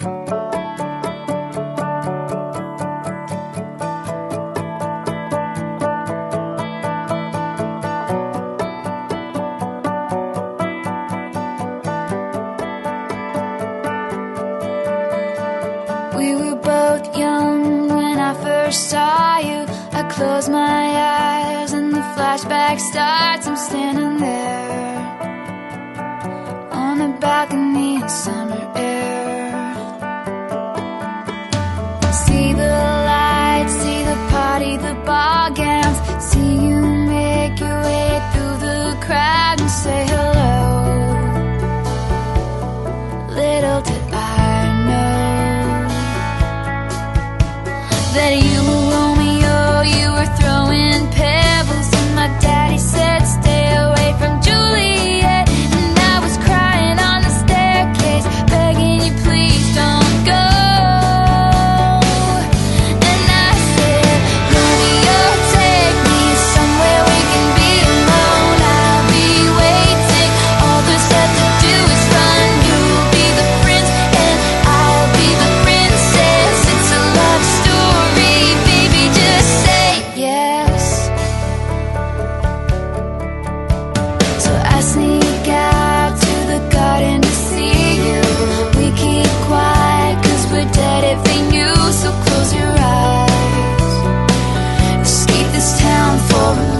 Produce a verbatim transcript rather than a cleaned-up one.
We were both young when I first saw you. I close my eyes and the flashback starts. I'm standing there on a balcony in summer air. See the lights, see the party, the ball gowns. See you make your way through the crowd and say hello. Little did I know that you were Romeo, you were throwing pebbles, and my daddy said stay away from Juliet. And I was crying on the staircase, begging you please don't go. And I said, Romeo, take me somewhere we can be alone. I'll be waiting, all there's left to do is run. You'll be the prince and I'll be the princess. It's a love story, baby, just say yes. So I sneak out to the garden to see you. We keep quiet cause we're dead if they knew. So close your eyes, escape this town for a